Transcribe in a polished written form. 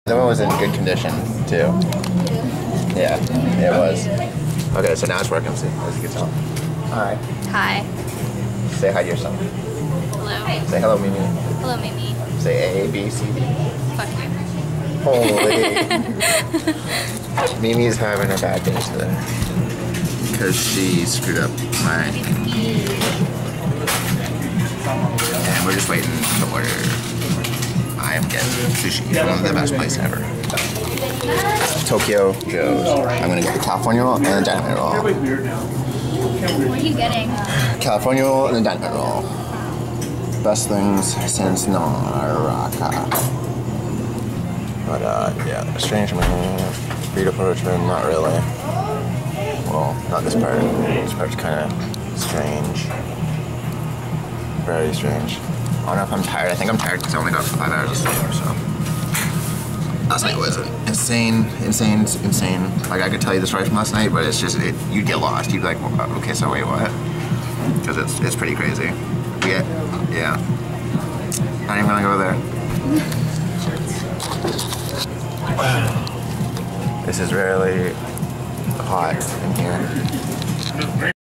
The one was in good condition too. Yeah, it was. Okay, so now it's working, as you can tell. Hi. Hi. Say hi to yourself. Hello. Say hello, Mimi. Hello, Mimi. Say A, B, C, D. Fuck you. Holy. Mimi's having a bad day today. Because she screwed up my... And we're just waiting to order. I am getting sushi from one of the best places ever. Tokyo Joe's. I'm gonna get the California roll and the dynamite roll. What are you getting? California roll and the dynamite roll. Best things since Naraka. But yeah, strange menu. Burrito prototype, not really. Well, not this part. This part's kind of strange. Very strange. I don't know if I'm tired. I think I'm tired because I only got 5 hours of sleep, so. Last night was insane. Like, I could tell you the story from last night, but it's just, you'd get lost. You'd be like, well, okay, so wait, what? Because it's pretty crazy. Yeah. Not even gonna go there. This is really hot in here.